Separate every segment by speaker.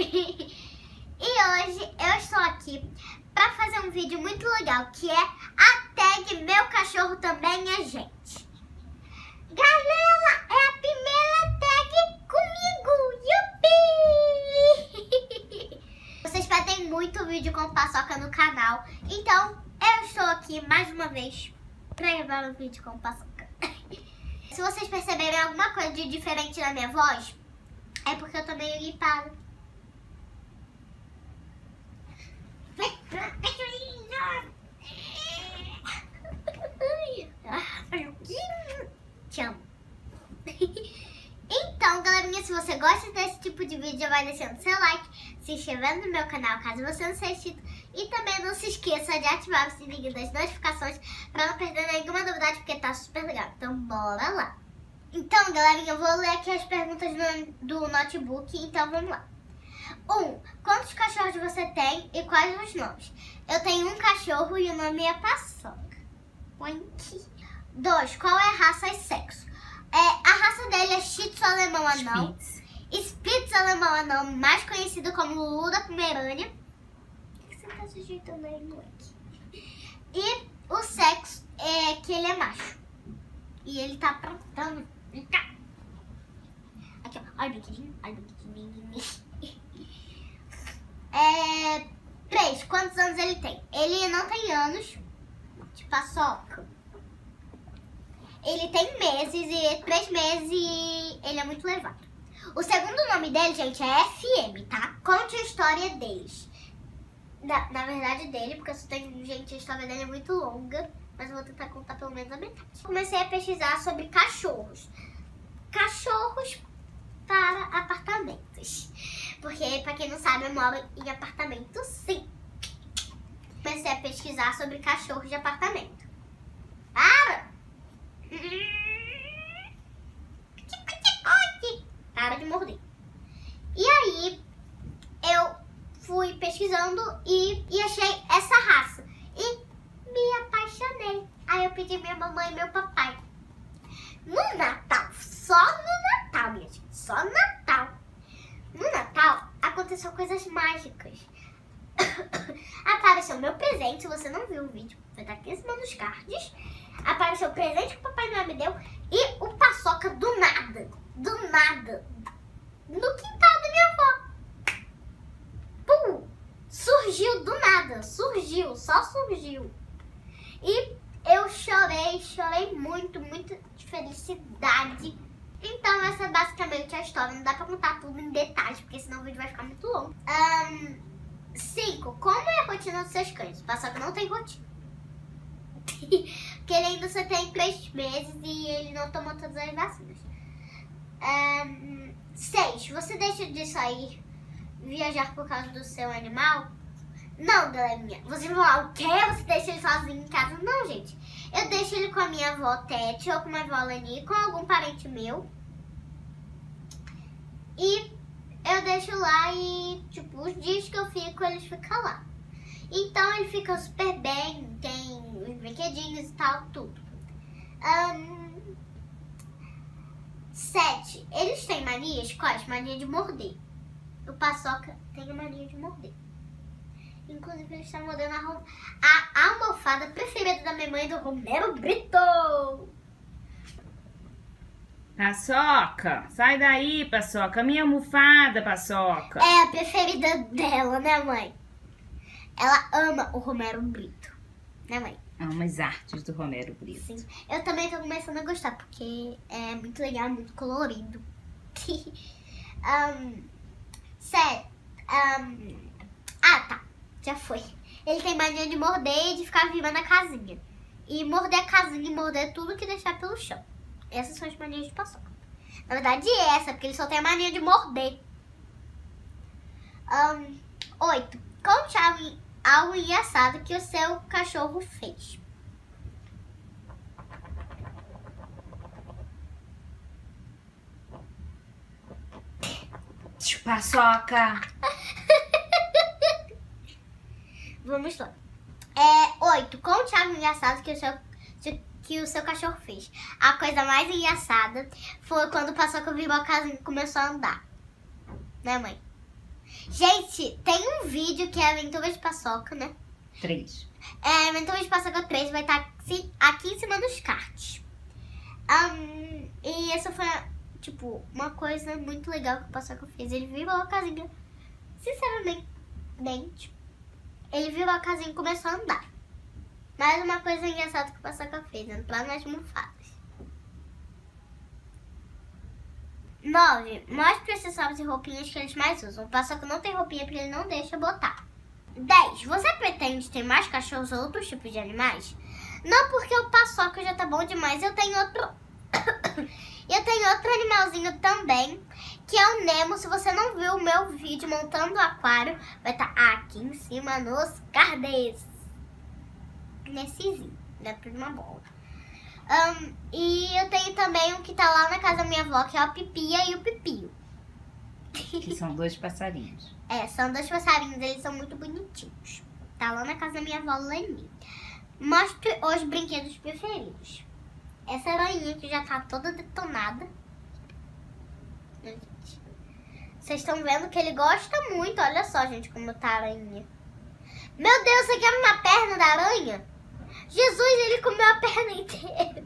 Speaker 1: E hoje eu estou aqui para fazer um vídeo muito legal, que é a tag Meu Cachorro Também é Gente. Galera, é a primeira tag comigo, yupi! Vocês pedem muito vídeo com paçoca no canal, então eu estou aqui mais uma vez para gravar um vídeo com paçoca. Se vocês perceberem alguma coisa de diferente na minha voz, é porque eu tô meio gripada. Te amo. Então, galerinha, se você gosta desse tipo de vídeo, já vai deixando seu like, se inscrevendo no meu canal, caso você não seja inscrito. E também não se esqueça de ativar o sininho das notificações para não perder nenhuma novidade, porque tá super legal. Então, bora lá. Então, galerinha, eu vou ler aqui as perguntas do notebook, então vamos lá. 1. Quantos cachorros você tem e quais os nomes? Eu tenho um cachorro e o nome é Paçoca. 2. Qual é a raça e sexo? A raça dele é Shih Tzu alemão anão. Spitz alemão anão, mais conhecido como Lulu da Pomerânia. O que você tá se ajeitando aí, moleque? E o sexo é que ele é macho. E ele tá aprontando. Aqui, ó. Olha o biquidinho. Olha o biquidinho. 3. Quantos anos ele tem? Ele não tem anos. De paçoca. Ele tem meses e 3 meses e ele é muito levado. O segundo nome dele, gente, é FM, tá? Conte a história deles. Na verdade dele, porque se tem, gente, a história dele é muito longa, mas eu vou tentar contar pelo menos a metade. Comecei a pesquisar sobre cachorros. Cachorros para apartamentos. Porque, pra quem não sabe, eu moro em apartamento, sim. Comecei a pesquisar sobre cachorros de apartamento. Para! Para de morder. E aí, eu fui pesquisando e achei essa raça. E me apaixonei. Aí eu pedi minha mamãe e meu papai. No Natal, só no Natal, minha gente, só no Natal. No Natal, aconteceu coisas mágicas. Apareceu meu presente, se você não viu o vídeo, vai estar aqui em cima dos cards. Apareceu o presente que o Papai Noel me deu e o Paçoca do nada, no quintal da minha avó. Pum! Surgiu do nada, só surgiu. E eu chorei muito de felicidade. Então essa é basicamente a história, não dá pra contar tudo em detalhes, porque senão o vídeo vai ficar muito longo. 5. Como é a rotina dos seus cães? O Paçoca não tem rotina. Porque ele ainda só tem 3 meses e ele não tomou todas as vacinas. 6. Você deixa de sair, viajar por causa do seu animal? Não, galerinha. Vocês vão falar, o quê? Você deixa ele sozinho em casa? Não, gente. Eu deixo ele com a minha avó Tete ou com a minha avó Leni, com algum parente meu. E eu deixo lá e, tipo, os dias que eu fico, eles ficam lá. Então ele fica super bem, tem os brinquedinhos e tal, tudo. 7. Eles têm manias? Quais? Mania de morder. O Paçoca tem a mania de morder. Inclusive ele está mordendo a almofada preferida da minha mãe, do Romero Brito.
Speaker 2: Paçoca, sai daí, Paçoca. Minha almofada, Paçoca.
Speaker 1: É a preferida dela, né, mãe? Ela ama o Romero Brito, né, mãe?
Speaker 2: Amo as artes do Romero Brito.
Speaker 1: Sim. Eu também tô começando a gostar, porque é muito legal, muito colorido. 7. Tá. Já foi. Ele tem mania de morder e de ficar viva na casinha. E morder a casinha e morder tudo que deixar pelo chão. Essas são as manias de Paçoca. Na verdade, porque ele só tem a mania de morder. 8. Conte algo engraçado que o seu cachorro fez.
Speaker 2: Paçoca.
Speaker 1: Vamos lá. 8. Conte algo engraçado que o seu cachorro fez. A coisa mais engraçada foi quando o Paçoca virou a casa e começou a andar. Né, mãe? Gente, tem um vídeo que é Aventura de Paçoca, né?
Speaker 2: 3.
Speaker 1: Aventura de Paçoca 3 vai estar aqui em cima dos cards. E essa foi, tipo, uma coisa muito legal que o Paçoca fez. Ele virou a casinha, sinceramente, ele virou a casinha e começou a andar. Mais uma coisa engraçada que o Paçoca fez, entrar nas almofadas. 9. Mostre acessórios e roupinhas que eles mais usam. O Paçoca não tem roupinha porque ele não deixa botar. 10. Você pretende ter mais cachorros ou outros tipos de animais? Não, porque o Paçoca já tá bom demais. Eu tenho outro animalzinho também, que é o Nemo. Se você não viu o meu vídeo montando o aquário, vai estar aqui em cima nos cards. Nessezinho, dentro de uma bola. E eu tenho também um que tá lá na casa da minha avó, que é o Pipia e o Pipio.
Speaker 2: Que são 2 passarinhos.
Speaker 1: São 2 passarinhos, eles são muito bonitinhos. Tá lá na casa da minha avó, Lani. Mostre os brinquedos preferidos. Essa aranha que já tá toda detonada. Vocês estão vendo que ele gosta muito. Olha só, gente, como tá a aranha. Meu Deus, você quer uma perna da aranha? Jesus, ele comeu a perna inteira.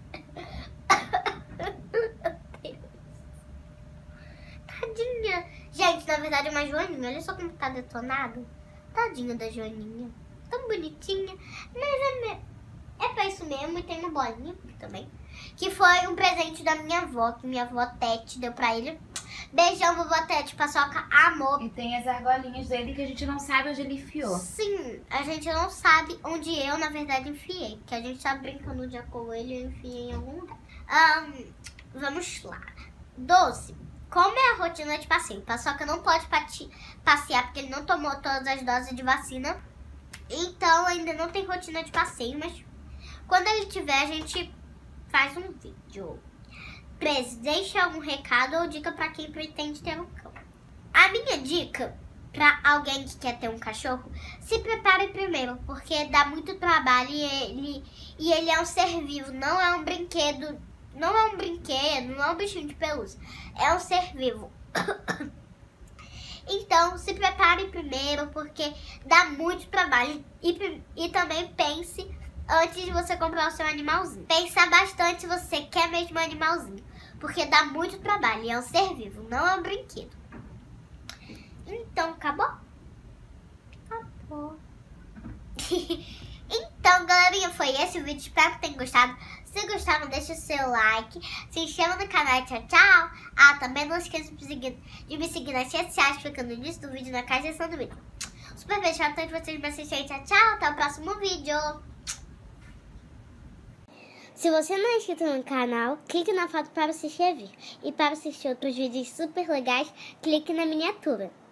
Speaker 1: Tadinha. Gente, na verdade é uma joaninha. Olha só como tá detonado. Tadinha da joaninha. Tão bonitinha. Mas é pra isso mesmo. E tem uma bolinha também, que foi um presente da minha avó, que minha avó Tete deu pra ele. Beijão, vovó Tete, Paçoca, amor.
Speaker 2: E tem as argolinhas dele que a gente não sabe onde ele enfiou.
Speaker 1: Sim, a gente não sabe onde eu, na verdade, enfiei. Que a gente tá brincando de coelho e eu enfiei em algum lugar. Vamos lá. 12. Como é a rotina de passeio? Paçoca não pode passear porque ele não tomou todas as doses de vacina. Então ainda não tem rotina de passeio, mas quando ele tiver, a gente faz um vídeo. 13. Deixa algum recado ou dica pra quem pretende ter um cão. A minha dica pra alguém que quer ter um cachorro: se prepare primeiro, porque dá muito trabalho e ele é um ser vivo, não é um brinquedo, não é um bichinho de pelúcia, é um ser vivo. Então, se prepare primeiro, porque dá muito trabalho. E também pense antes de você comprar o seu animalzinho. Pensa bastante se você quer mesmo um animalzinho, porque dá muito trabalho e é um ser vivo, não é um brinquedo. Então, acabou? Acabou. Então, galerinha, foi esse o vídeo. Espero que tenham gostado. Se gostaram, deixa o seu like, se inscreva no canal. Tchau, tchau. Também não esqueça de me seguir nas redes sociais, clicando no início do vídeo, na caixa de descrição do vídeo. Super beijo a todos vocês me assistirem. Tchau, tchau. Até o próximo vídeo. Se você não é inscrito no canal, clique na foto para se inscrever. E para assistir outros vídeos super legais, clique na miniatura.